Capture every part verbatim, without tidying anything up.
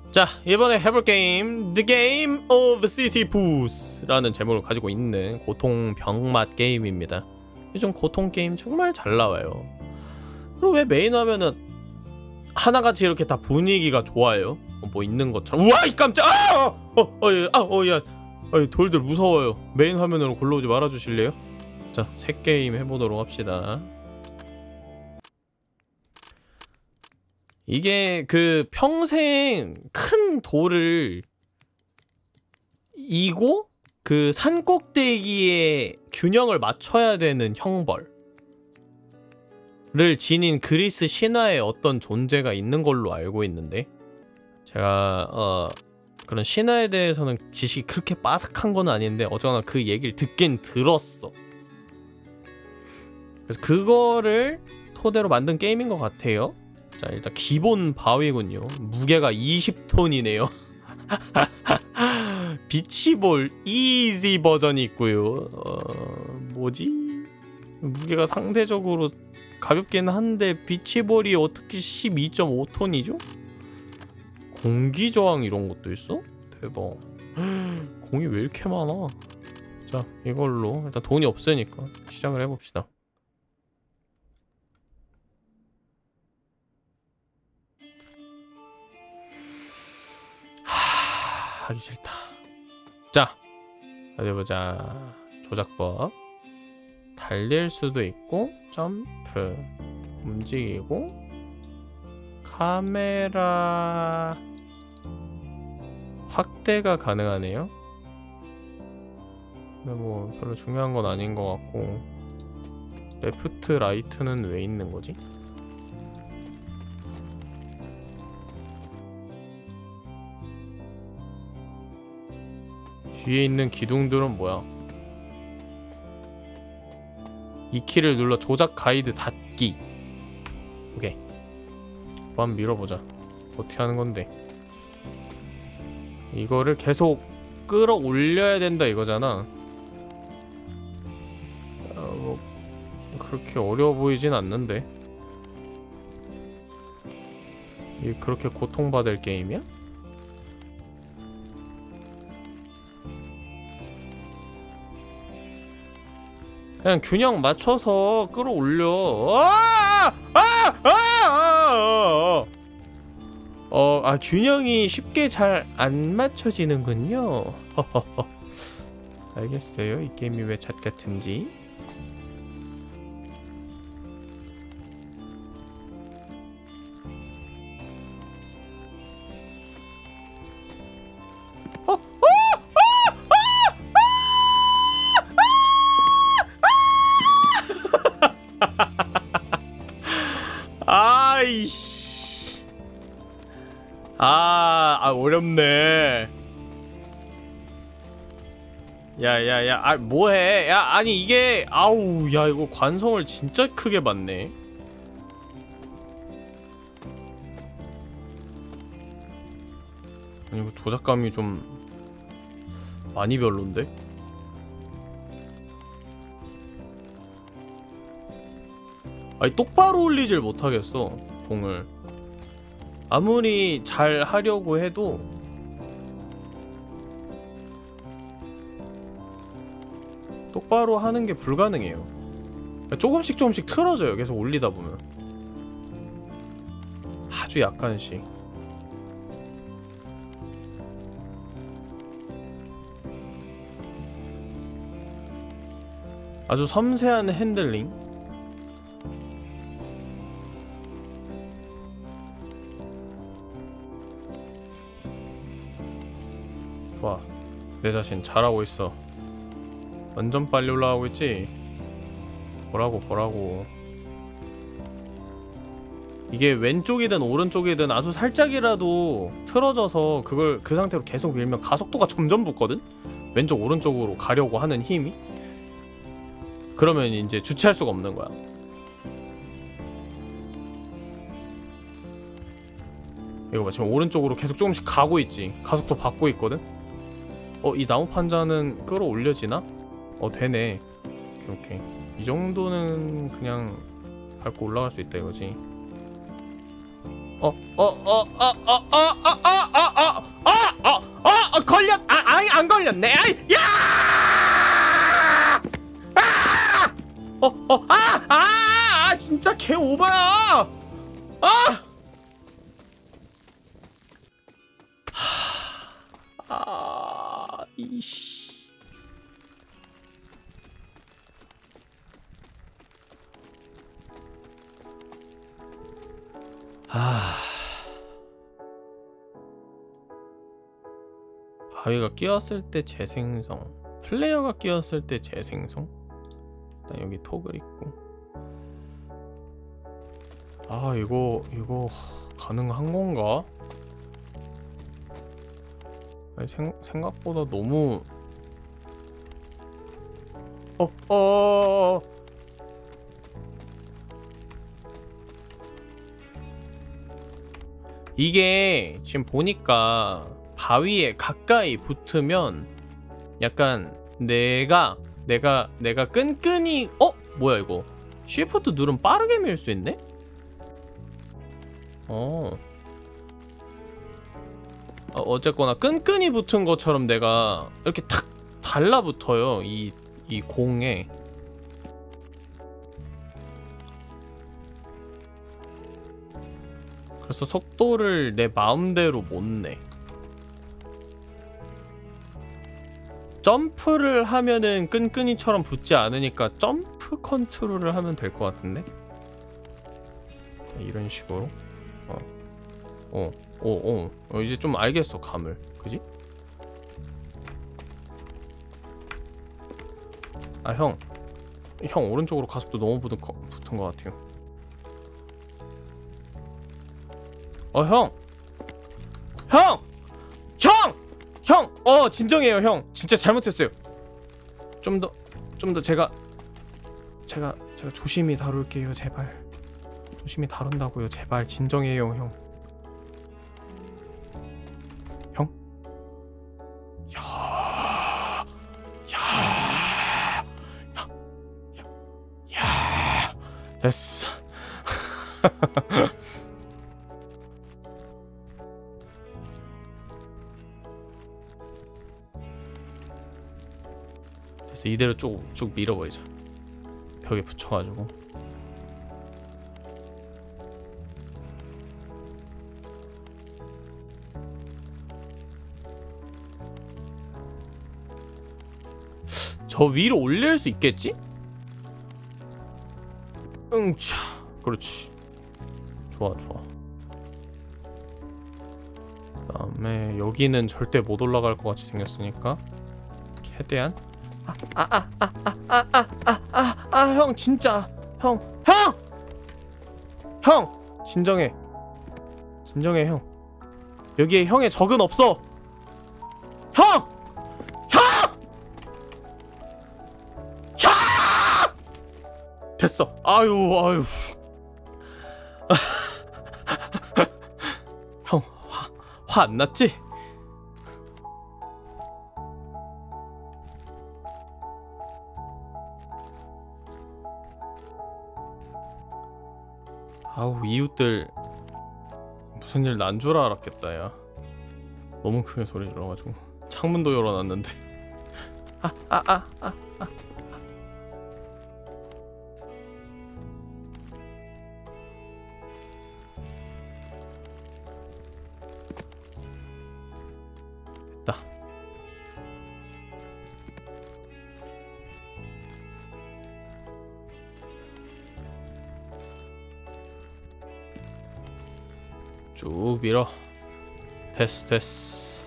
자, 이번에 해볼 게임 The Game of 시시푸스라는 제목을 가지고 있는 고통 병맛 게임입니다. 요즘 고통 게임 정말 잘 나와요. 그리고 왜 메인 화면은 하나같이 이렇게 다 분위기가 좋아요? 뭐 있는 것처럼. 우와, 이 깜짝! 아! 어, 어, 예, 아, 어, 야, 어, 돌들 무서워요. 메인 화면으로 골러오지 말아주실래요? 자, 새 게임 해보도록 합시다. 이게 그 평생 큰 돌을 이고 그 산 꼭대기에 균형을 맞춰야 되는 형벌을 지닌 그리스 신화에 어떤 존재가 있는 걸로 알고 있는데, 제가 어 그런 신화에 대해서는 지식이 그렇게 빠삭한 건 아닌데 어쩌나 그 얘기를 듣긴 들었어. 그래서 그거를 토대로 만든 게임인 것 같아요. 자, 일단 기본 바위군요. 무게가 이십 톤이네요. 비치볼 이지 버전이 있고요. 어... 뭐지? 무게가 상대적으로 가볍긴 한데 비치볼이 어떻게 십이 점 오 톤이죠? 공기저항 이런 것도 있어? 대박. 공이 왜 이렇게 많아? 자, 이걸로 일단 돈이 없으니까 시작을 해봅시다. 하기 싫다. 자, 어디 보자. 조작법. 달릴 수도 있고, 점프, 움직이고, 카메라 확대가 가능하네요. 근데 뭐 별로 중요한 건 아닌 것 같고, 레프트, 라이트는 왜 있는 거지? 뒤에 있는 기둥들은 뭐야? 이 키를 눌러 조작 가이드 닫기. 오케이. 한번 밀어보자. 어떻게 하는 건데? 이거를 계속 끌어올려야 된다 이거잖아. 어, 뭐 그렇게 어려워 보이진 않는데. 이게 그렇게 고통받을 게임이야? 그냥 균형 맞춰서 끌어올려. 아! 아! 아! 아! 어, 아, 균형이 쉽게 잘 안 맞춰지는군요. 알겠어요. 이 게임이 왜 잣 같은지. 아이씨. 아, 아 어렵네. 야야야, 아 뭐해? 야, 아니 이게, 아우, 야 이거 관성을 진짜 크게 받네. 아니 이거 조작감이 좀 많이 별론데? 아니 똑바로 올리질 못하겠어, 공을. 아무리 잘 하려고 해도 똑바로 하는 게 불가능해요. 조금씩 조금씩 틀어져요, 계속 올리다 보면. 아주 약간씩. 아주 섬세한 핸들링. 좋아, 내 자신 잘하고 있어. 완전 빨리 올라가고 있지? 보라고 보라고. 이게 왼쪽이든 오른쪽이든 아주 살짝이라도 틀어져서 그걸 그 상태로 계속 밀면 가속도가 점점 붙거든? 왼쪽 오른쪽으로 가려고 하는 힘이? 그러면 이제 주체할 수가 없는 거야. 이거 봐, 지금 오른쪽으로 계속 조금씩 가고 있지? 가속도 받고 있거든? 어, 이 나무 판자는 끌어올려지나? 어, 되네. 오케이, 오케이. 이 정도는 그냥 밟고 올라갈 수 있다 이거지. 어, 어, 어, 어, 어, 어, 어, 어, 어, 어, 때렸네. 아이, 야! 아! 어, 어, 아, 아, 아, 진짜 개 오바야. 아! 아, 이씨. 아. 바위가 끼었을 때 재생성, 플레이어가 끼었을 때 재생성. 일단 여기 톡을 있고. 아, 이거 이거 가능한 건가? 아니, 생, 생각보다 너무 어, 어. 이게 지금 보니까 바위에 가까이 붙으면 약간 내가 내가 내가 끈끈이 어? 뭐야 이거? 쉬프트 누르면 빠르게 밀 수 있네? 어. 어 어쨌거나 끈끈이 붙은 것처럼 내가 이렇게 탁 달라붙어요. 이 이 공에. 그래서 속도를 내 마음대로 못 내. 점프를 하면은 끈끈이처럼 붙지 않으니까 점프 컨트롤을 하면 될 것 같은데? 이런 식으로. 어. 어. 어. 어. 어. 이제 좀 알겠어, 감을. 그지? 아, 형. 형 오른쪽으로 가속도 너무 붙은, 거, 붙은 것 같아요. 어, 형! 형! 형! 형! 어, 진정해요, 형. 진짜 잘못했어요. 좀 더, 좀 더 제가, 제가, 제가 조심히 다룰게요, 제발. 조심히 다룬다고요, 제발. 진정해요, 형. 형? 야, 야, 야, 야, 야. 됐어. 그래서 이대로 쭉, 쭉 밀어버리자. 벽에 붙여가지고. 저 위로 올릴 수 있겠지? 응차. 그렇지. 좋아, 좋아. 그 다음에 여기는 절대 못 올라갈 것 같이 생겼으니까 최대한. 아, 아, 아, 아, 아, 아, 아, 아, 아, 형, 진짜. 형, 형! 형! 진정해. 진정해, 형. 여기에 형의 적은 없어. 형! 형! 형! 됐어. 아유, 아유. 형, 화, 화 안 났지? 아우, 이웃들 무슨 일 난 줄 알았겠다. 야, 너무 크게 소리 질러가지고 창문도 열어놨는데. 아, 아, 아, 아, 아. 됐다. 쭉 밀어. 됐어, 됐어.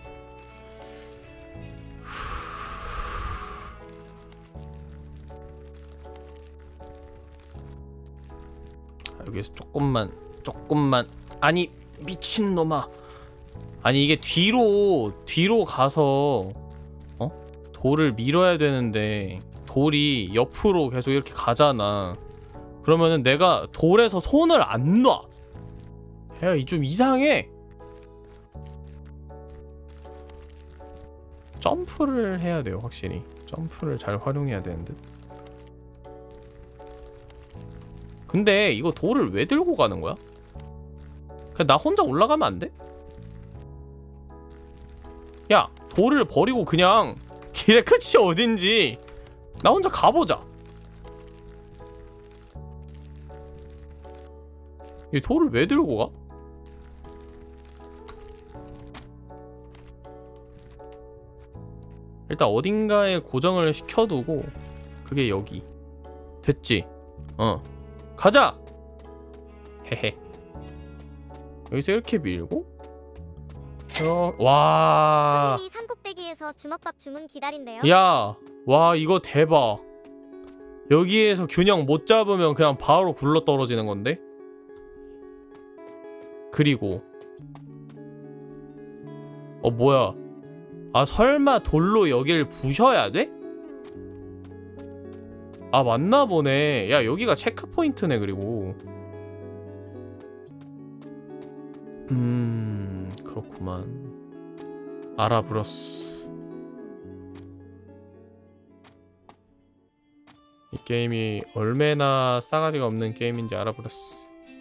여기서 조금만, 조금만. 아니, 미친놈아. 아니, 이게 뒤로 뒤로 가서 어? 돌을 밀어야 되는데 돌이 옆으로 계속 이렇게 가잖아. 그러면은 내가 돌에서 손을 안 놔. 야, 이 좀 이상해. 점프를 해야 돼요, 확실히. 점프를 잘 활용해야 되는데. 근데 이거 돌을 왜 들고 가는 거야? 그냥 나 혼자 올라가면 안 돼? 야, 돌을 버리고 그냥 길의 끝이 어딘지 나 혼자 가보자. 이 돌을 왜 들고 가? 일단 어딘가에 고정을 시켜두고 그게 여기 됐지? 어 가자! 헤헤 여기서 이렇게 밀고 어, 와 손님이 산꼭대기에서 주먹밥 주문 기다린대요. 야, 와 이거 대박. 여기에서 균형 못 잡으면 그냥 바로 굴러 떨어지는 건데? 그리고 어 뭐야 아 설마 돌로 여길 부셔야 돼? 아 맞나 보네. 야 여기가 체크포인트네. 그리고 음 그렇구만. 알아불었어. 이 게임이 얼마나 싸가지가 없는 게임인지 알아버렸어.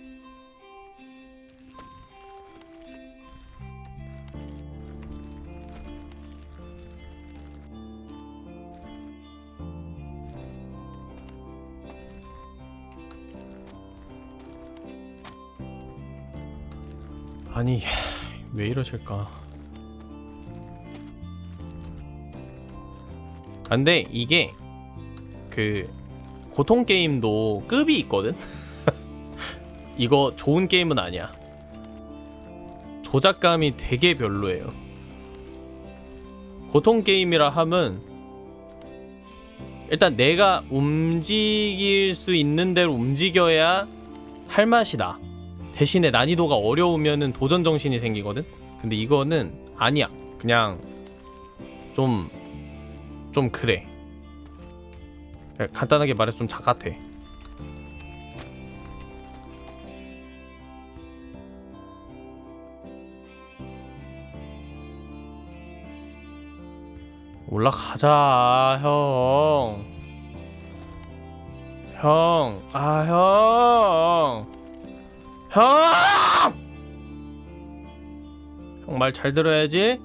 아니 왜 이러실까. 근데 이게 그 고통 게임도 급이 있거든? 이거 좋은 게임은 아니야. 조작감이 되게 별로예요. 고통 게임이라 함은 일단 내가 움직일 수 있는 대로 움직여야 할 맛이 나. 대신에 난이도가 어려우면은 도전 정신이 생기거든? 근데 이거는 아니야. 그냥 좀 좀 그래. 간단하게 말해서 좀 작같아. 올라가자 형. 형. 아 형. 형! 형 말 잘 들어야지.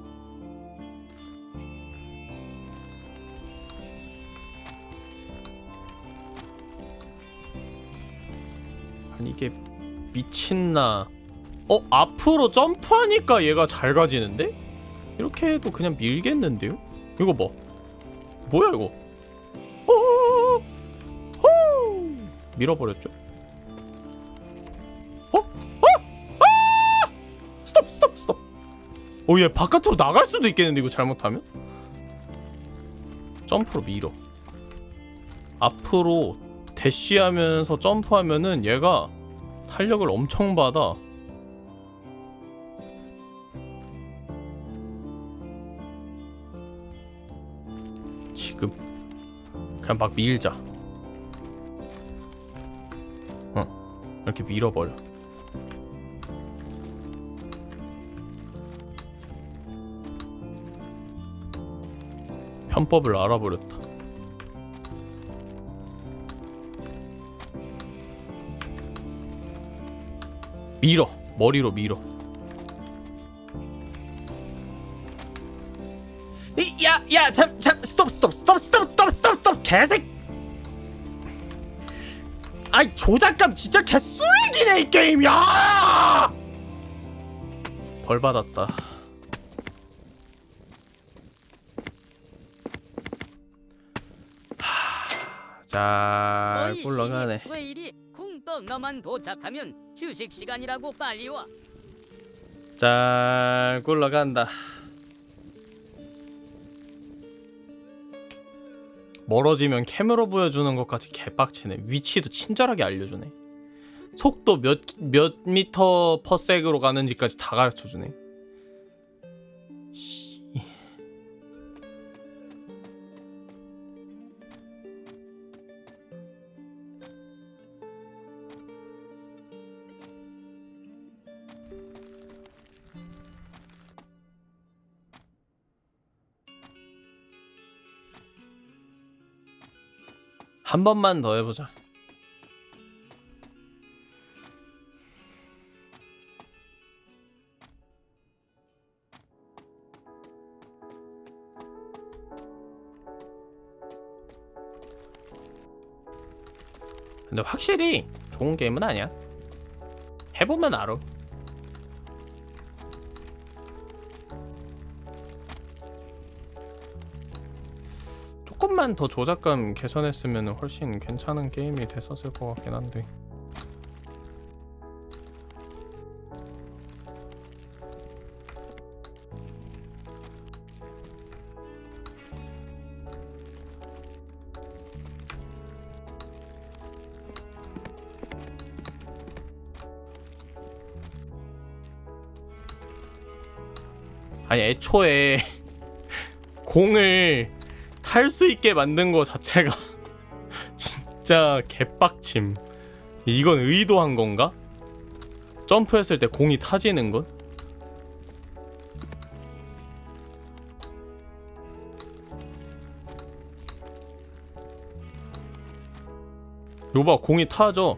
아니 이게 미친나. 어? 앞으로 점프하니까 얘가 잘 가지는데? 이렇게 해도 그냥 밀겠는데요? 이거 봐. 뭐야 이거. 호! 호! 밀어버렸죠? 어? 어? 아! 스톱 스톱 스톱. 오 얘 바깥으로 나갈 수도 있겠는데 이거 잘못하면? 점프로 밀어. 앞으로 대쉬하면서 점프하면은 얘가 탄력을 엄청 받아. 지금 그냥 막 밀자. 어 이렇게 밀어버려. 편법을 알아버렸다. 밀어. 머리로 밀어. 이, 야, 야, 잠, 잠, 스톱, 스톱, 스톱, 스톱, 스톱, 스톱, 스톱, 개색. 아이 조작감 진짜 개쓰레기네 이 게임. 야! 벌 받았다. 하, 자, 굴러가네. 왜 이리 쿵떡 너만 도착하면 휴식 시간이라고 빨리 와. 잘 굴러간다. 멀어지면 캠으로 보여주는 것까지 개빡치네. 위치도 친절하게 알려주네. 속도 몇, 몇 미터 퍼섹으로 가는지까지 다 가르쳐주네. 한 번만 더 해보자. 근데 확실히 좋은 게임은 아니야. 해보면 알아. 조금만 더 조작감 개선했으면 훨씬 괜찮은 게임이 됐었을 것 같긴 한데. 아니 애초에 공을 탈 수 있게 만든 거 자체가 진짜 개빡침. 이건 의도한 건가? 점프했을 때 공이 타지는 건? 이거 봐, 공이 타져.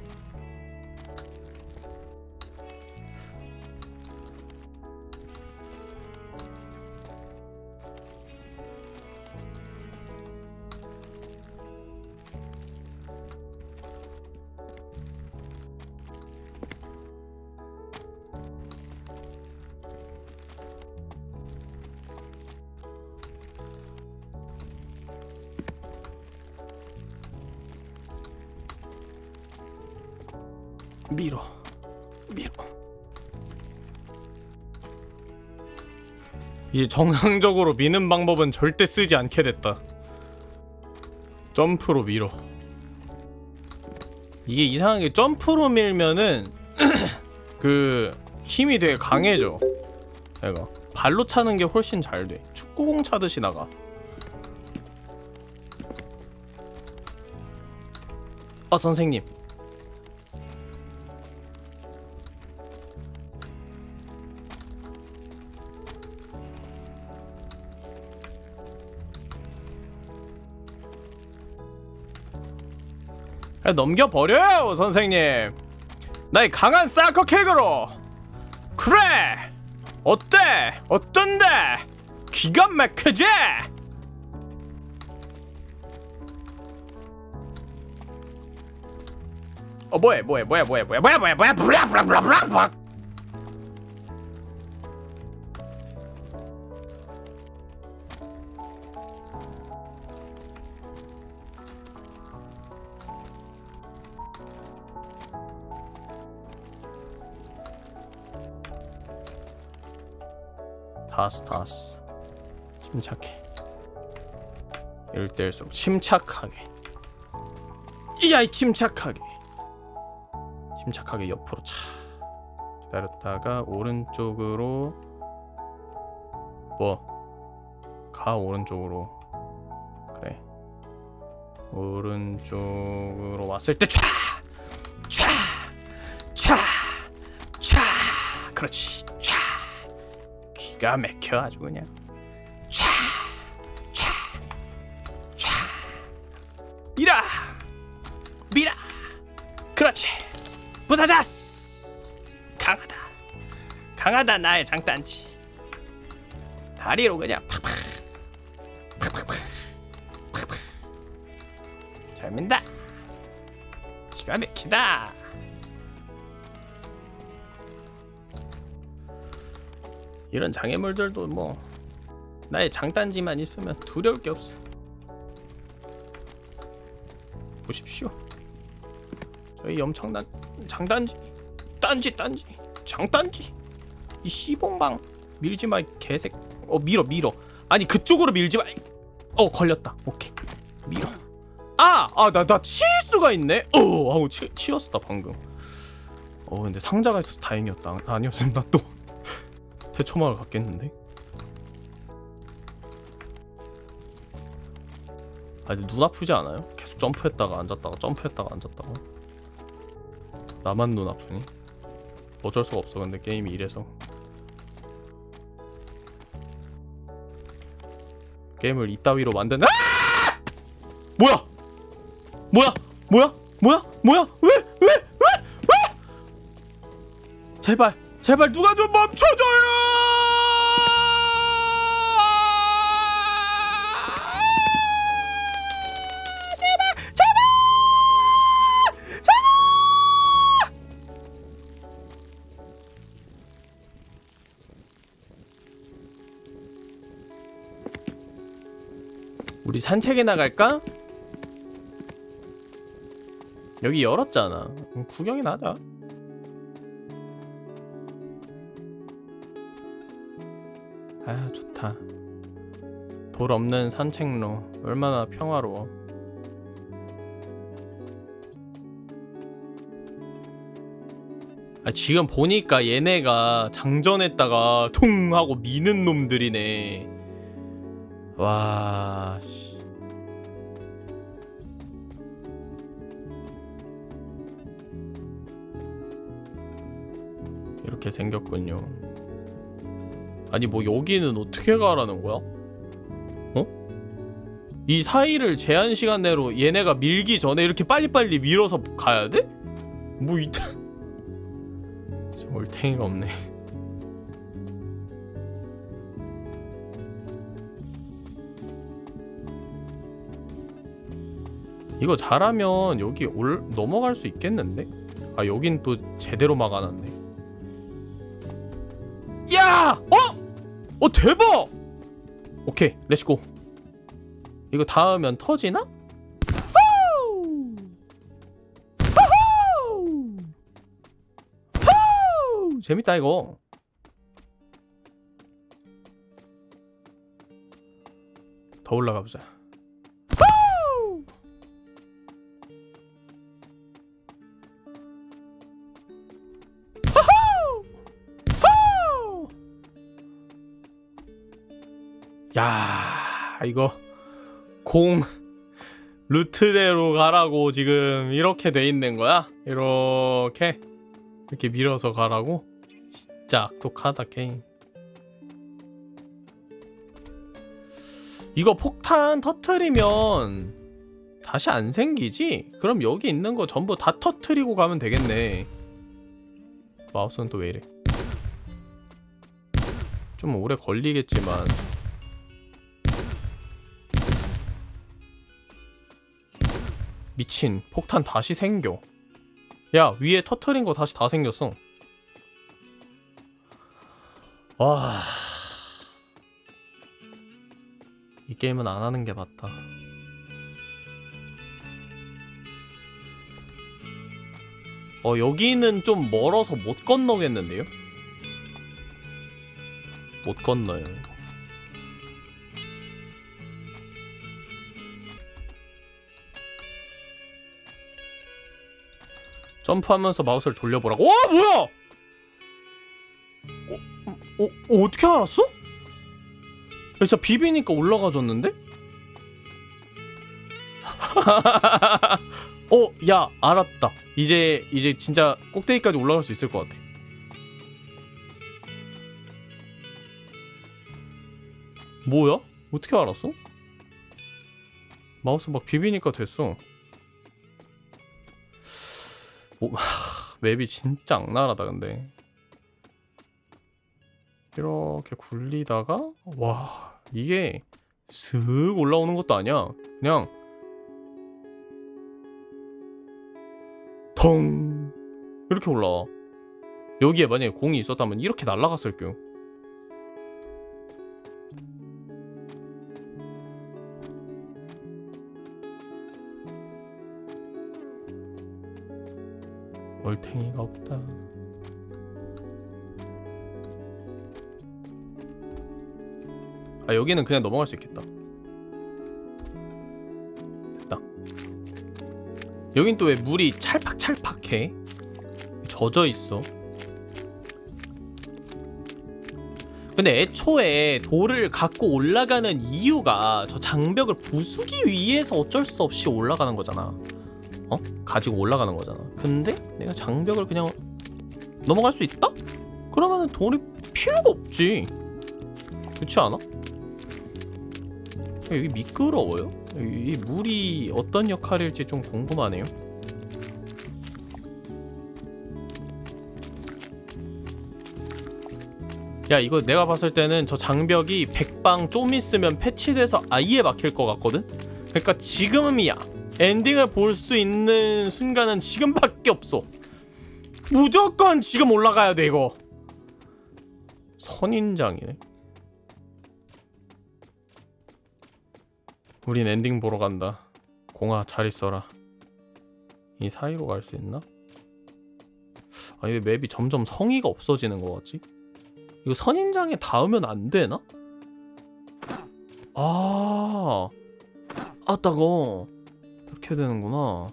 밀어 밀어. 이제 정상적으로 미는 방법은 절대 쓰지 않게 됐다. 점프로 밀어. 이게 이상하게 점프로 밀면은 그 힘이 되게 강해져. 얘가 발로 차는 게 훨씬 잘 돼. 축구공 차듯이 나가. 아 선생님, 넘겨버려요 선생님. 나의 강한 사커킥으로. 그래 어때? 어떤데? 기가 막히지? 어 뭐해 뭐해 뭐해 뭐해 뭐해 뭐해 뭐해 뭐해 브라 브라 브라 브라 브라. 다스 다스. 침착해. 이럴 때일수록 침착하게. 이야이 침착하게. 침착하게 옆으로 차. 기다렸다가 오른쪽으로. 뭐? 가 오른쪽으로. 그래. 오른쪽으로 왔을 때 촤! 촤! 촤! 촤! 그렇지. 촤! 기가 막혀 아주 그냥. 촤! 촤! 촤! 밀어! 밀어! 그렇지. 부사자스! 강하다. 강하다 나의 장단지. 다리로 그냥 팍팍 팍팍팍 팍팍. 잘 민다. 기가 막히다. 이런 장애물들도 뭐 나의 장단지만 있으면 두려울 게 없어. 보십시오. 저희 엄청난 장단지, 단지 단지, 장단지. 이 씨봉방 밀지 마, 이 개색. 어 밀어 밀어. 아니 그쪽으로 밀지 마. 어 걸렸다. 오케이 밀어. 아, 아 나 나 치일 수가 있네. 어, 아우 치 치였어 방금. 어 근데 상자가 있어서 다행이었다. 아니었으면 나 또 대초마을 갔겠는데. 아니 눈 아프지 않아요? 계속 점프했다가 앉았다가 점프했다가 앉았다가. 나만 눈 아프니? 어쩔 수가 없어. 근데 게임이 이래서. 게임을 이따위로 만든. 아! 뭐야? 뭐야? 뭐야? 뭐야? 뭐야? 왜? 왜? 왜? 왜? 제발 제발 누가 좀 멈춰줘요! 제발 제발 우리 산책에 나갈까? 여기 열었잖아. 구경이나 하자. 아, 좋다. 돌 없는 산책로 얼마나 평화로워. 아, 지금 보니까 얘네가 장전했다가 퉁 하고 미는 놈들이네. 와, 씨. 이렇게 생겼군요. 아니 뭐 여기는 어떻게 가라는 거야? 어? 이 사이를 제한 시간 내로 얘네가 밀기 전에 이렇게 빨리빨리 밀어서 가야 돼? 뭐 이따 올탱이가 없네. 이거 잘하면 여기 올 넘어갈 수 있겠는데? 아, 여긴 또 제대로 막아놨네. 야! 어? 어, 대박! 오케이, 렛츠고. 이거 닿으면 터지나? 호우! 호우! 호우! 재밌다 이거. 더 올라가보자. 호우! 야, 이거 공 루트대로 가라고 지금 이렇게 돼 있는 거야? 이렇게 이렇게 밀어서 가라고? 진짜 악독하다 게임. 이거 폭탄 터트리면 다시 안 생기지? 그럼 여기 있는 거 전부 다 터트리고 가면 되겠네. 마우스는 또 왜 이래? 좀 오래 걸리겠지만 미친, 폭탄 다시 생겨. 야, 위에 터트린 거 다시 다 생겼어. 와, 이 게임은 안 하는 게 맞다. 어, 여기는 좀 멀어서 못 건너겠는데요? 못 건너요, 이거. 점프하면서 마우스를 돌려보라고. 와, 뭐야? 어, 어, 어, 어떻게 알았어? 야, 진짜 비비니까 올라가졌는데? 어, 야, 알았다. 이제 이제 진짜 꼭대기까지 올라갈 수 있을 것 같아. 뭐야? 어떻게 알았어? 마우스 막 비비니까 됐어. 오, 하, 맵이 진짜 악랄하다. 근데 이렇게 굴리다가, 와, 이게 슥 올라오는 것도 아니야. 그냥 텅 이렇게 올라와. 여기에 만약에 공이 있었다면 이렇게 날아갔을 거요. 얼탱이가 없다. 아, 여기는 그냥 넘어갈 수 있겠다. 됐다. 여긴 또 왜 물이 찰팍찰팍해? 젖어 있어. 근데 애초에 돌을 갖고 올라가는 이유가 저 장벽을 부수기 위해서 어쩔 수 없이 올라가는 거잖아. 어? 가지고 올라가는 거잖아. 근데 내가 장벽을 그냥 넘어갈 수 있다? 그러면은 돌이 필요가 없지. 그렇지 않아? 여기 미끄러워요? 이 물이 어떤 역할일지 좀 궁금하네요. 야, 이거 내가 봤을 때는 저 장벽이 백방 좀 있으면 패치돼서 아예 막힐 것 같거든? 그러니까 지금이야. 엔딩을 볼 수 있는 순간은 지금밖에 없어. 무조건 지금 올라가야 돼 이거. 선인장이네. 우린 엔딩 보러 간다. 공아 잘 있어라. 이 사이로 갈 수 있나? 아니 왜 맵이 점점 성의가 없어지는 것 같지? 이거 선인장에 닿으면 안 되나? 아, 아 따거. 이렇게 되는구나.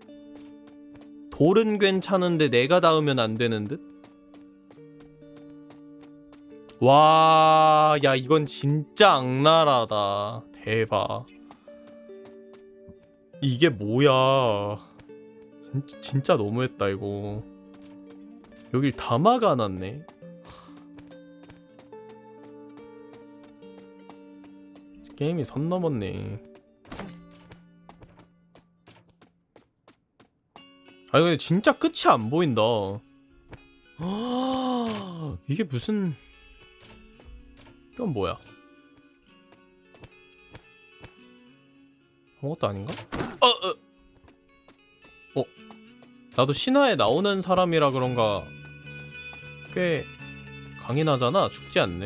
돌은 괜찮은데 내가 닿으면 안 되는 듯? 와, 야 이건 진짜 악랄하다. 대박. 이게 뭐야? 진짜, 진짜 너무했다 이거. 여길 다 막아놨네. 게임이 선 넘었네. 아니 근데 진짜 끝이 안 보인다. 아, 이게 무슨... 이건 뭐야? 아무것도 아닌가? 어, 어. 어? 나도 신화에 나오는 사람이라 그런가 꽤 강인하잖아. 죽지 않네.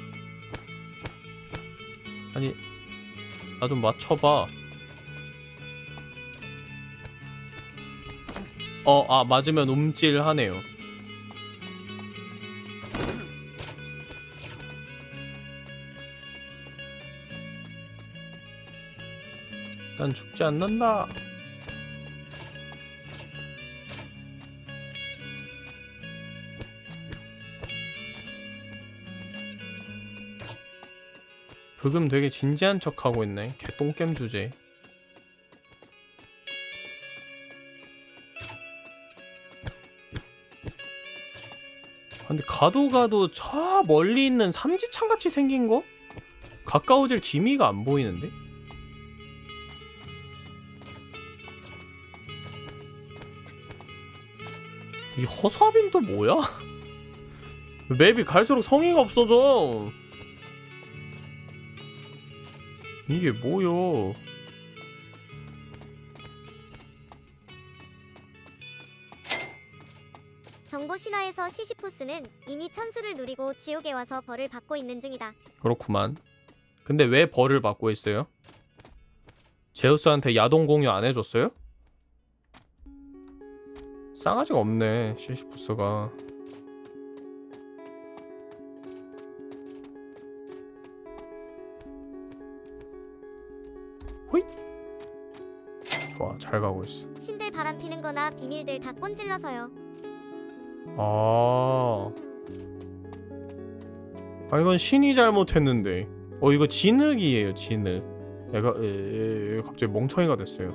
아니 나 좀 맞춰봐. 어, 아 맞으면 움찔하네요. 난 죽지 않는다. 브금 되게 진지한 척하고 있네. 개똥겜 주제. 근데 가도 가도 저 멀리 있는 삼지창같이 생긴 거? 가까워질 기미가 안 보이는데? 이 허수아비는 또 뭐야? 맵이 갈수록 성의가 없어져. 이게 뭐요? 정보 신화에서 시시푸스는 이미 천수를 누리고 지옥에 와서 벌을 받고 있는 중이다. 그렇구만. 근데 왜 벌을 받고 있어요? 제우스한테 야동 공유 안 해줬어요? 싸가지가 없네 시시푸스가. 호잇. 좋아, 잘 가고 있어. 신들 바람 피는 거나 비밀들 다 꼰질러서요. 아, 아 이건 신이 잘못했는데. 어 이거 진흙이에요. 진흙. 얘가 에, 에, 갑자기 멍청이가 됐어요.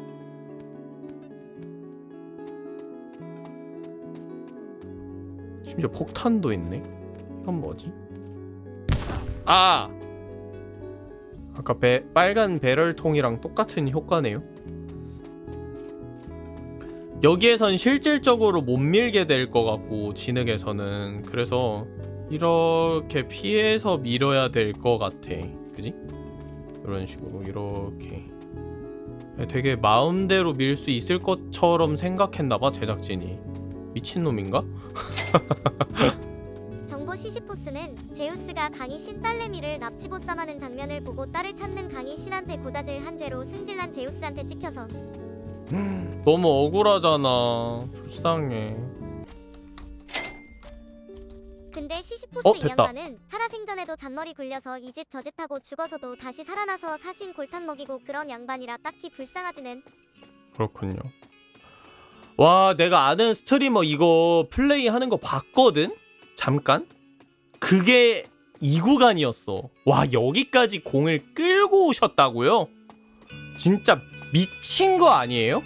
심지어 폭탄도 있네. 이건 뭐지? 아! 아까 배, 빨간 배럴통이랑 똑같은 효과네요. 여기에선 실질적으로 못 밀게 될 것 같고 진흙에서는. 그래서 이렇게 피해서 밀어야 될 것 같아. 그지? 이런 식으로 이렇게 되게 마음대로 밀 수 있을 것처럼 생각했나봐 제작진이. 미친놈인가? 정보 시시포스는 제우스가 강희 신 딸내미를 납치보쌈하는 장면을 보고 딸을 찾는 강희 신한테 고자질 한 죄로 승질난 제우스한테 찍혀서. 너무 억울하잖아. 불쌍해. 근데 시시포스 어, 이 됐다. 양반은 살아생전에도 잔머리 굴려서 이 집 저 집 하고 죽어서도 다시 살아나서 사신 골탕 먹이고 그런 양반이라 딱히 불쌍하지는. 그렇군요. 와, 내가 아는 스트리머 이거 플레이 하는 거 봤거든? 잠깐? 그게 이 구간이었어. 와, 여기까지 공을 끌고 오셨다고요? 진짜 미친 거 아니에요?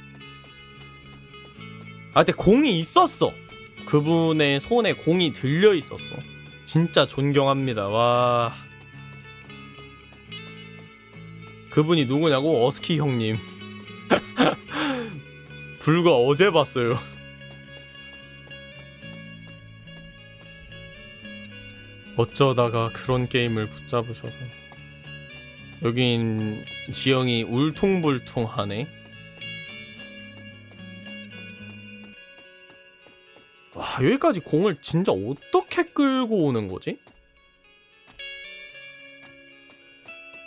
아, 근데 공이 있었어. 그분의 손에 공이 들려 있었어. 진짜 존경합니다. 와. 그분이 누구냐고? 어스키 형님. 불과 어제 봤어요. 어쩌다가 그런 게임을 붙잡으셔서. 여긴 지형이 울퉁불퉁하네. 와, 여기까지 공을 진짜 어떻게 끌고 오는 거지?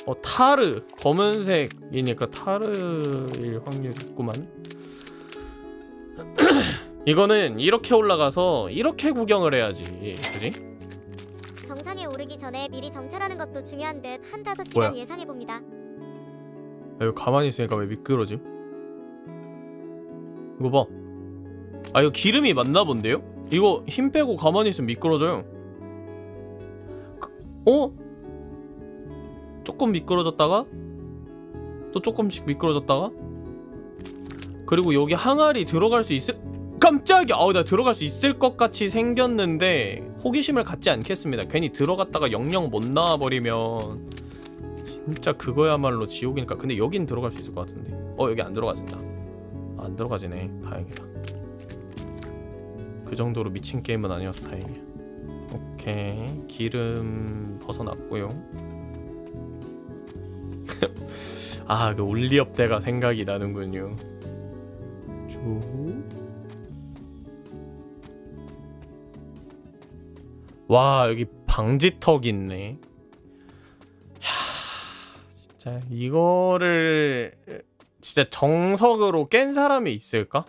어 타르 검은색이니까 타르일 확률이 있구만. 이거는 이렇게 올라가서 이렇게 구경을 해야지, 그지? 정상에 오르기 전에 미리 정찰하는 것도 중요한 듯 한 다섯 뭐야? 시간 예상해 봅니다. 아, 이거 가만히 있으니까 왜 미끄러짐? 이거 봐. 아 이거 기름이 맞나 본데요? 이거 힘 빼고 가만히 있으면 미끄러져요. 어? 조금 미끄러졌다가 또 조금씩 미끄러졌다가 그리고 여기 항아리 들어갈 수 있을... 깜짝이야! 아우 나 들어갈 수 있을 것 같이 생겼는데 호기심을 갖지 않겠습니다. 괜히 들어갔다가 영영 못 나와버리면 진짜 그거야말로 지옥이니까. 근데 여긴 들어갈 수 있을 것 같은데. 어 여기 안 들어가진다. 아, 안 들어가지네. 다행이다. 그 정도로 미친 게임은 아니어서 다행이야. 오케이 기름 벗어났고요. 아 그 올리업대가 생각이 나는군요. 쭉 와 여기 방지턱 있네. 야 진짜 이거를 진짜 정석으로 깬 사람이 있을까?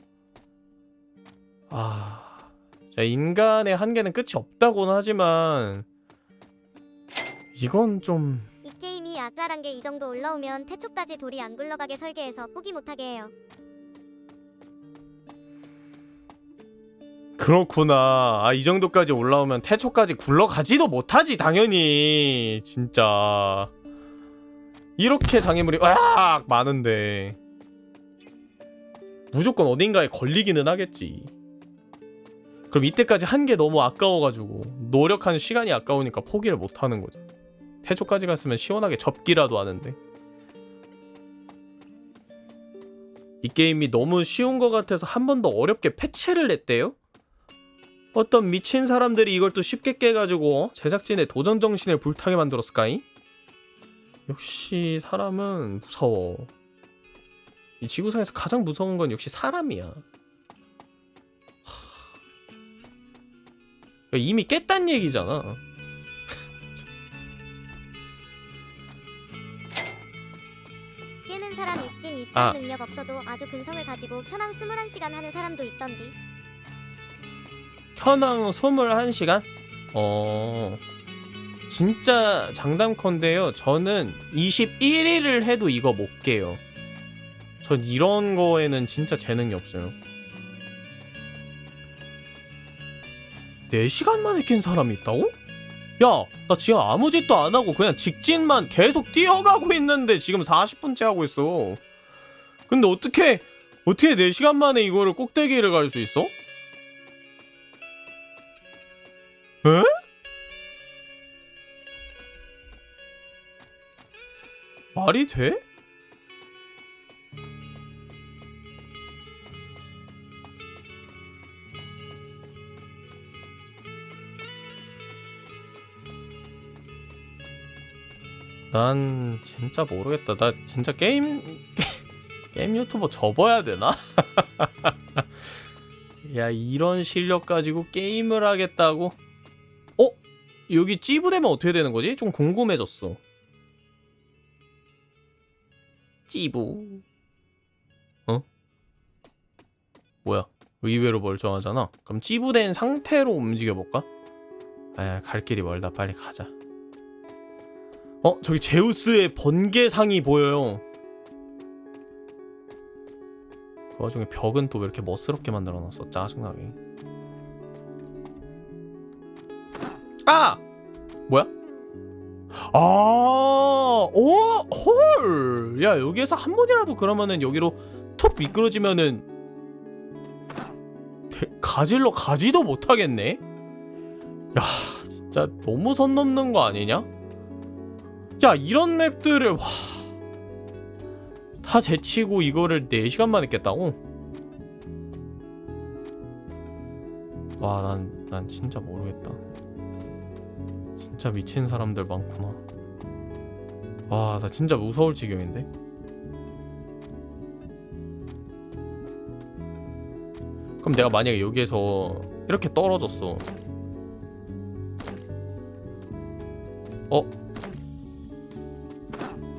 아 진짜 인간의 한계는 끝이 없다고는 하지만 이건 좀... 이 게임이 악랄한 게 이 정도 올라오면 태초까지 돌이 안 굴러가게 설계해서 포기 못하게 해요. 그렇구나. 아, 이 정도까지 올라오면 태초까지 굴러가지도 못하지 당연히. 진짜 이렇게 장애물이 으악 많은데 무조건 어딘가에 걸리기는 하겠지. 그럼 이때까지 한 게 너무 아까워가지고 노력한 시간이 아까우니까 포기를 못하는 거지. 태초까지 갔으면 시원하게 접기라도 하는데. 이 게임이 너무 쉬운 것 같아서 한 번 더 어렵게 패치를 냈대요? 어떤 미친 사람들이 이걸 또 쉽게 깨가지고 제작진의 도전 정신을 불타게 만들었을까이? 역시 사람은 무서워. 이 지구상에서 가장 무서운 건 역시 사람이야. 하... 이미 깼단 얘기잖아. 깨는 사람 있긴 있을 아. 능력 없어도 아주 근성을 가지고 켜낭 이십일 시간 하는 사람도 있던디. 현황 이십일 시간? 어... 진짜 장담컨대요. 저는 이십일 일을 해도 이거 못 깨요. 전 이런 거에는 진짜 재능이 없어요. 네 시간 만에 깬 사람이 있다고? 야, 나 지금 아무 짓도 안 하고 그냥 직진만 계속 뛰어가고 있는데 지금 사십 분째 하고 있어. 근데 어떻게 어떻게 네 시간 만에 이거를 꼭대기를 갈 수 있어? 에? 말이 돼? 난 진짜 모르겠다. 나 진짜 게임 게임 유튜버 접어야 되나? 야, 이런 실력 가지고 게임을 하겠다고? 어? 여기 찌부되면 어떻게 되는 거지? 좀 궁금해졌어. 찌부. 어? 뭐야? 의외로 멀쩡하잖아. 그럼 찌부된 상태로 움직여볼까? 아, 갈 길이 멀다. 빨리 가자. 어? 저기 제우스의 번개상이 보여요. 그 와중에 벽은 또 왜 이렇게 멋스럽게 만들어놨어. 짜증나게. 아! 뭐야? 아, 오, 헐. 야, 여기에서 한 번이라도 그러면은 여기로 툭 미끄러지면은 대, 가질러 가지도 못하겠네? 야, 진짜 너무 선 넘는 거 아니냐? 야, 이런 맵들을 와, 다 제치고 이거를 네 시간 만에 깼다고? 와, 난, 난 진짜 모르겠다. 진짜 미친 사람들 많구나. 와, 나 진짜 무서울 지경인데? 그럼 내가 만약에 여기에서 이렇게 떨어졌어. 어?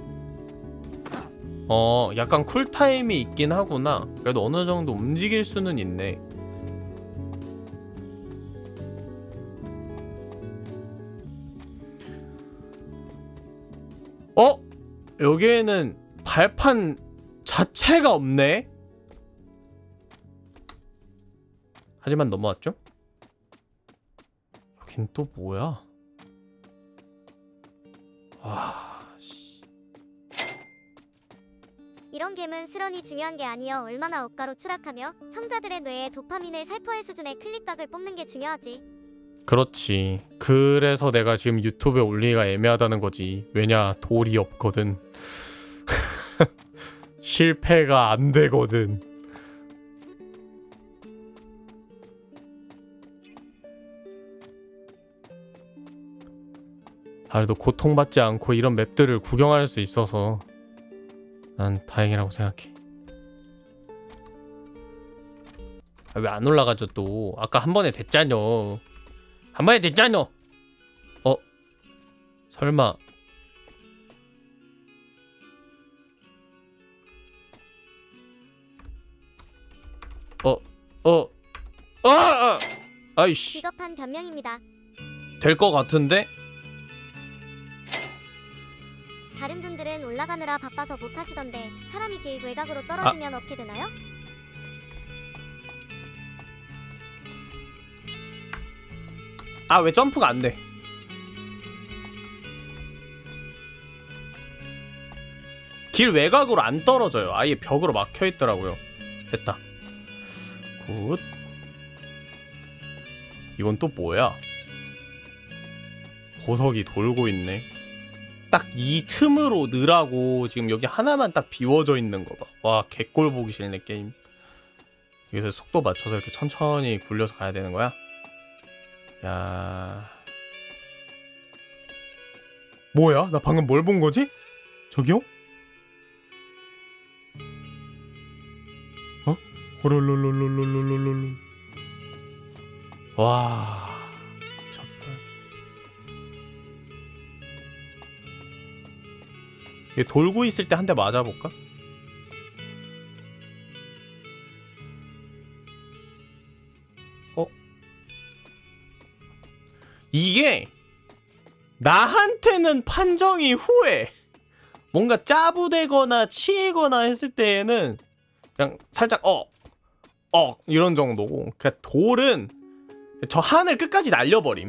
어 약간 쿨타임이 있긴 하구나. 그래도 어느 정도 움직일 수는 있네. 어? 여기에는 발판 자체가 없네? 하지만 넘어왔죠? 여긴 또 뭐야? 와... 씨... 이런 겜은 스런이 중요한 게 아니여 얼마나 억가로 추락하며 청자들의 뇌에 도파민을 살포할 수준의 클릭각을 뽑는 게 중요하지. 그렇지. 그래서 내가 지금 유튜브에 올리기가 애매하다는 거지. 왜냐, 돌이 없거든. 실패가 안 되거든. 그래도 고통받지 않고 이런 맵들을 구경할 수 있어서 난 다행이라고 생각해. 아, 왜 안 올라가죠 또? 아까 한 번에 됐잖여. 한 번에 됐잖여. 어? 설마 어? 어? 아! 아! 아이씨. 비겁한 변명입니다. 될 것 같은데? 다른 분들은 올라가느라 바빠서 못하시던데 사람이 길 외곽으로 떨어지면 아. 어떻게 되나요? 아, 왜 점프가 안 돼? 길 외곽으로 안 떨어져요. 아예 벽으로 막혀 있더라고요. 됐다. 굿. 이건 또 뭐야? 보석이 돌고 있네. 딱 이 틈으로 넣으라고 지금 여기 하나만 딱 비워져 있는 거 봐. 와, 개꼴 보기 싫네 게임. 여기서 속도 맞춰서 이렇게 천천히 굴려서 가야 되는 거야? 야, 뭐야? 나 방금 뭘 본 거지? 저기요? 어? 호롤롤롤롤롤롤롤. 와, 미쳤다. 얘 돌고 있을 때 한 대 맞아볼까? 어? 이게 나한테는 판정이 후회. 뭔가 짜부되거나 치이거나 했을 때에는 그냥 살짝 어, 어 이런 정도고, 그냥 돌은 저 하늘 끝까지 날려버림.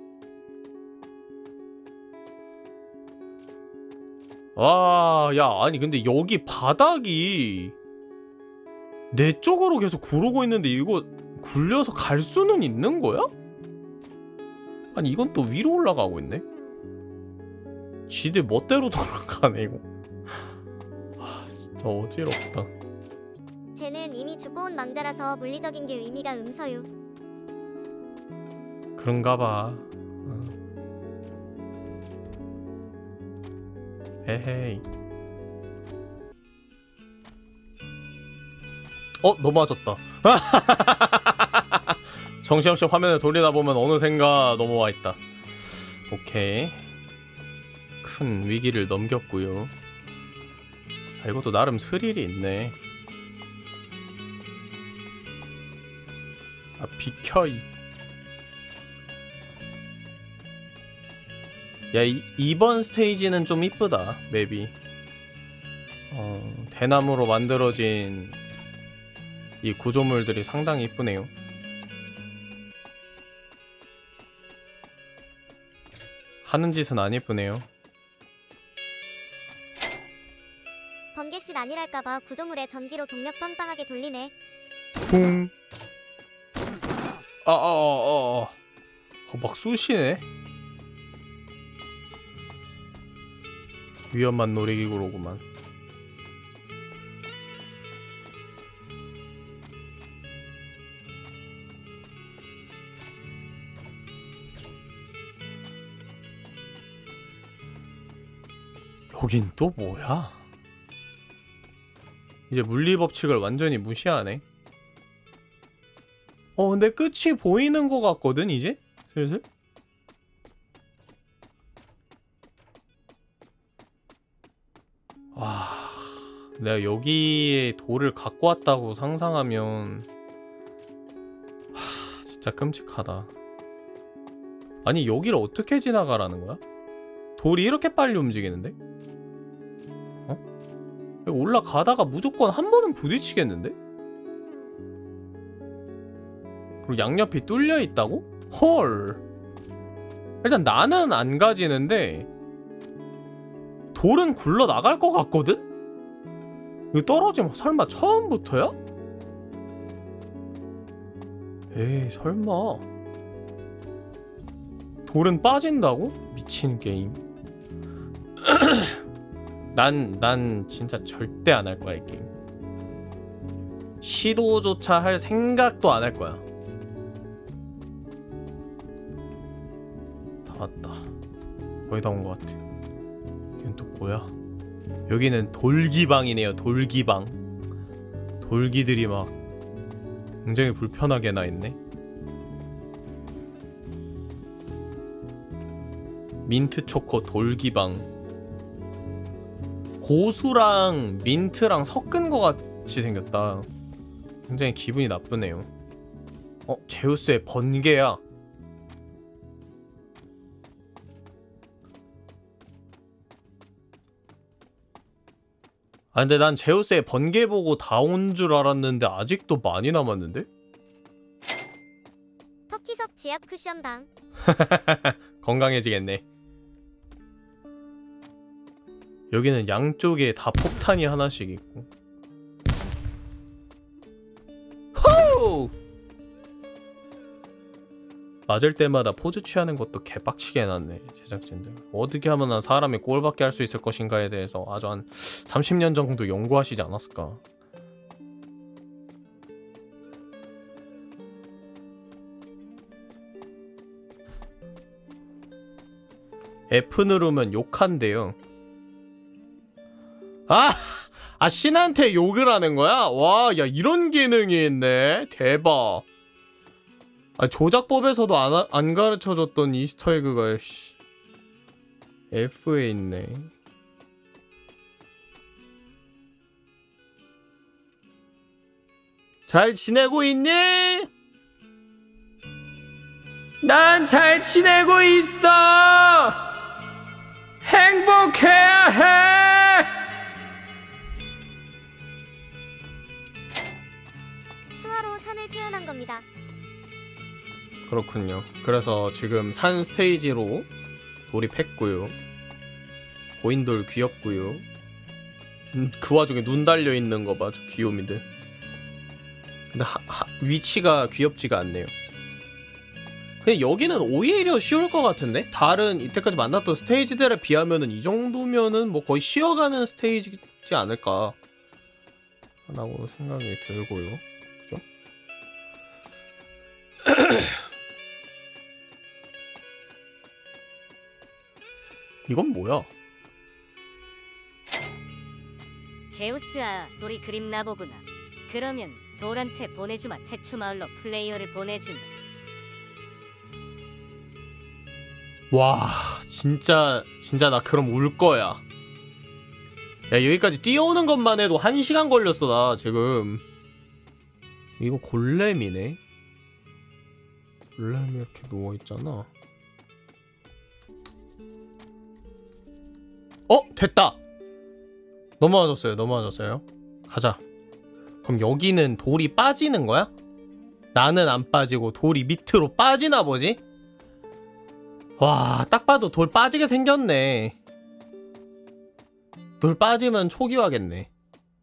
와, 야, 아니 근데 여기 바닥이 내 쪽으로 계속 구르고 있는데 이거 굴려서 갈 수는 있는 거야? 아니 이건 또 위로 올라가고 있네? 지들 멋대로 돌아가네 이거. 아 진짜 어지럽다. 쟤는 이미 죽고 온 망자라서 물리적인 게 의미가 음서유. 그런가봐. 헤헤이. 어? 넘어졌다. 정신없이 화면을 돌리다 보면 어느샌가 넘어와 있다. 오케이. 큰 위기를 넘겼고요. 아, 이것도 나름 스릴이 있네. 아, 비켜. 이. 야, 이, 이번 스테이지는 좀 이쁘다, 맵이. 어, 대나무로 만들어진 이 구조물들이 상당히 이쁘네요. 하는 짓은 안 이쁘네요. 번개씨 아니랄까봐 구조물에 전기로 동력 빵빵하게 돌리네. 쿵. 아, 아, 아, 아, 아. 어, 막 쑤시네. 위험한 놀이기구로구만. 여긴 또 뭐야? 이제 물리법칙을 완전히 무시하네. 어 근데 끝이 보이는 것 같거든 이제? 슬슬? 와... 내가 여기에 돌을 갖고 왔다고 상상하면 하, 진짜 끔찍하다. 아니 여기를 어떻게 지나가라는 거야? 돌이 이렇게 빨리 움직이는데? 어? 올라가다가 무조건 한 번은 부딪히겠는데? 그리고 양옆이 뚫려 있다고? 헐. 일단 나는 안 가지는데 돌은 굴러 나갈 것 같거든? 이거 떨어지면 설마 처음부터야? 에이 설마. 돌은 빠진다고? 미친 게임. 난, 난 진짜 절대 안 할 거야 이 게임. 시도조차 할 생각도 안 할 거야. 다 왔다. 거의 다 온 것 같아. 이건 또 뭐야? 여기는 돌기방이네요. 돌기방. 돌기들이 막 굉장히 불편하게 나있네. 민트 초코 돌기방. 고수랑 민트랑 섞은 것 같이 생겼다. 굉장히 기분이 나쁘네요. 어? 제우스의 번개야. 아 근데 난 제우스의 번개 보고 다 온 줄 알았는데 아직도 많이 남았는데? 터키석 지압 쿠션당. 건강해지겠네. 여기는 양쪽에 다 폭탄이 하나씩 있고. 호우! 맞을 때마다 포즈 취하는 것도 개빡치게 해놨네 제작진들. 어떻게 하면 사람이 꼴밖에 할 수 있을 것인가에 대해서 아주 한 삼십 년 정도 연구하시지 않았을까. F 누르면 욕한대요. 아! 아 신한테 욕을 하는 거야? 와, 야 이런 기능이 있네. 대박. 아 조작법에서도 안, 안 가르쳐줬던 이스터에그가 씨. F에 있네. 잘 지내고 있니? 난 잘 지내고 있어. 행복해야 해. 수화로 산을 표현한 겁니다. 그렇군요. 그래서 지금 산 스테이지로 돌입했고요. 고인돌 귀엽고요. 음, 그 와중에 눈 달려있는 거 봐. 저 귀요미들. 근데 하, 하, 위치가 귀엽지가 않네요. 그냥 여기는 오히려 쉬울 것 같은데? 다른 이때까지 만났던 스테이지들에 비하면은 이 정도면은 뭐 거의 쉬어가는 스테이지지 않을까 라고 생각이 들고요. 그죠? 이건 뭐야? 제우스아, 우리 그림 나보구나. 그러면 돌한테 보내주마. 태초 마을로 플레이어를 보내주면. 와 진짜 진짜 나 그럼 울 거야. 야 여기까지 뛰어오는 것만 해도 한 시간 걸렸어 나 지금. 이거 골렘이네. 골렘이 이렇게 누워있잖아. 어? 됐다! 넘어와줬어요 넘어와줬어요. 가자. 그럼 여기는 돌이 빠지는 거야? 나는 안 빠지고 돌이 밑으로 빠지나 보지? 와, 딱 봐도 돌 빠지게 생겼네. 돌 빠지면 초기화겠네.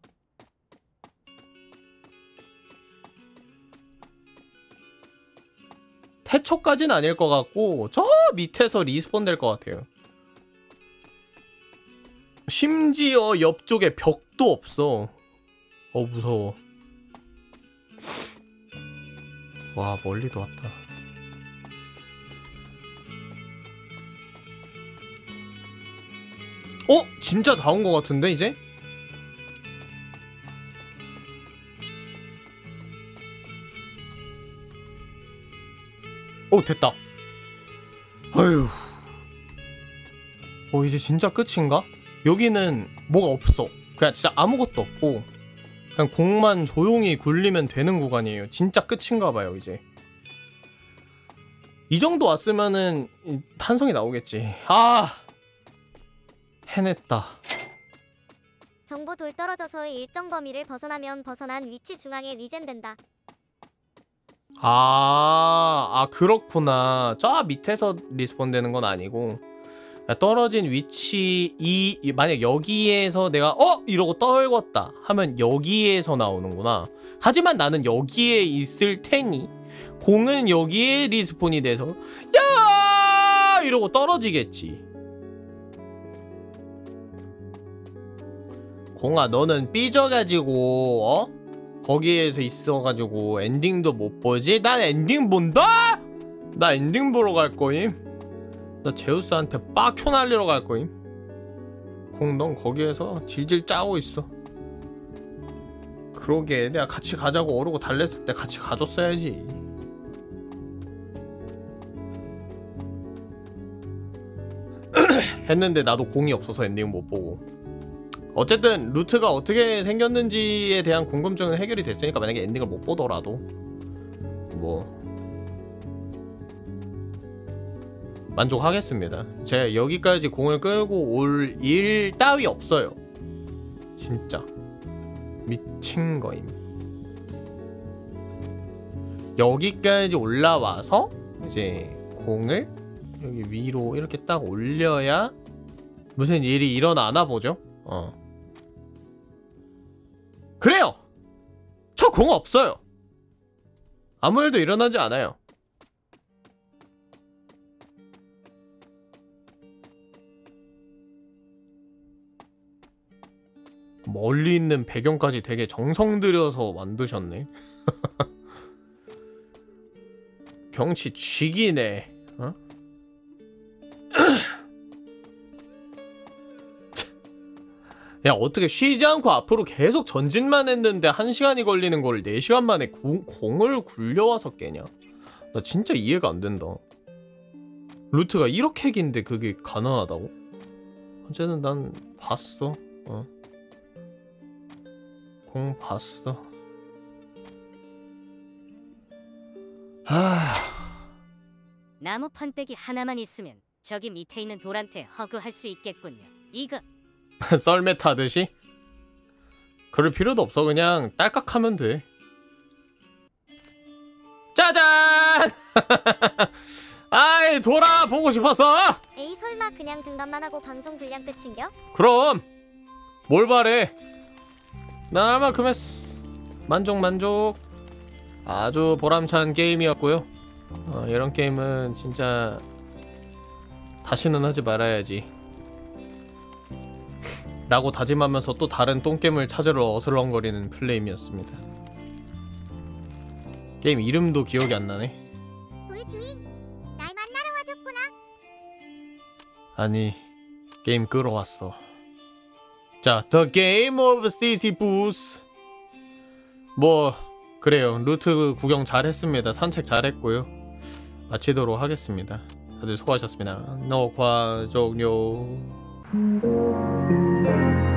태초까지는 아닐 것 같고 저 밑에서 리스폰 될 것 같아요. 심지어 옆쪽에 벽도 없어. 어 무서워. 와 멀리도 왔다. 어? 진짜 다 온 것 같은데 이제? 오 됐다. 아휴. 어 이제 진짜 끝인가? 여기는 뭐가 없어. 그냥 진짜 아무것도 없고 그냥 공만 조용히 굴리면 되는 구간이에요. 진짜 끝인가봐요. 이제 이 정도 왔으면은 탄성이 나오겠지. 아 해냈다. 정보 돌 떨어져서의 일정 범위를 벗어나면 벗어난 위치 중앙에 리젠된다. 아, 아 그렇구나. 저 밑에서 리스폰 되는 건 아니고 떨어진 위치 이 만약 여기에서 내가 어? 이러고 떨궜다 하면 여기에서 나오는구나. 하지만 나는 여기에 있을 테니 공은 여기에 리스폰이 돼서 야! 이러고 떨어지겠지. 공아 너는 삐져가지고 어? 거기에서 있어가지고 엔딩도 못 보지? 난 엔딩 본다? 나 엔딩 보러 갈 거임. 나 제우스한테 빡큐 날리러 갈 거임. 공 넌 거기에서 질질 짜고 있어. 그러게 내가 같이 가자고 어르고 달랬을 때 같이 가줬어야지. 했는데 나도 공이 없어서 엔딩 못 보고. 어쨌든 루트가 어떻게 생겼는지에 대한 궁금증은 해결이 됐으니까 만약에 엔딩을 못 보더라도 뭐 만족하겠습니다. 제가 여기까지 공을 끌고 올 일 따위 없어요. 진짜 미친 거임. 여기까지 올라와서 이제 공을 여기 위로 이렇게 딱 올려야 무슨 일이 일어나나 보죠. 어. 그래요! 저 공 없어요! 아무 일도 일어나지 않아요. 멀리 있는 배경까지 되게 정성 들여서 만드셨네. 경치 쥐기네. 어? 야 어떻게 쉬지 않고 앞으로 계속 전진만 했는데 한 시간이 걸리는 걸 네 시간 만에 구, 공을 굴려와서 깨냐? 나 진짜 이해가 안 된다. 루트가 이렇게 긴데 그게 가능하다고? 어쨌든 난 봤어. 어. 공 봤어. 하... 나무 판때기 하나만 있으면 저기 밑에 있는 돌한테 허그할 수 있겠군요. 이거 썰매 타듯이? 그럴 필요도 없어. 그냥 딸깍하면 돼. 짜잔! 아이 돌아 보고 싶었어. 에이 설마 그냥 등반만 하고 방송 분량 끝인겨? 그럼 뭘 바래. 난 얼마큼 했어. 만족 만족. 아주 보람찬 게임이었고요. 어, 이런 게임은 진짜 다시는 하지 말아야지 라고 다짐하면서 또 다른 똥겜을 찾으러 어슬렁거리는 플레임이었습니다. 게임 이름도 기억이 안 나네. 돌 주인, 날 만나러 와줬구나. 아니 게임 끌어왔어. 자, The Game of 시시푸스. 뭐 그래요. 루트 구경 잘했습니다. 산책 잘했고요. 마치도록 하겠습니다. 다들 수고하셨습니다. 녹화 종료.